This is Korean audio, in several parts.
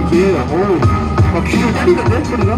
예, 어우, 막 귀를 뚫리는데, 소리가?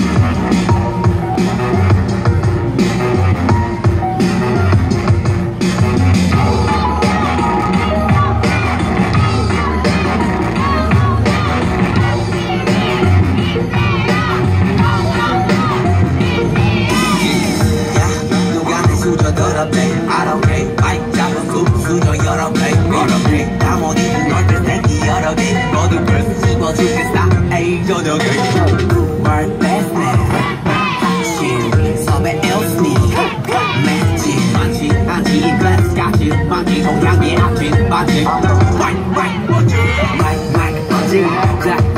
I don't care, 마이크 잡은 굽 수저 여러 개 다 모든 널 뺏기 여러 개 모든 걸 씹어 죽겠다 에이 저녁에 World best man 확실 섭외 엘스니 매치 많지 않지 글래스 같이 많지 동양의 아침 맞지 마이크 마이크 번지 마이크 마이크 번지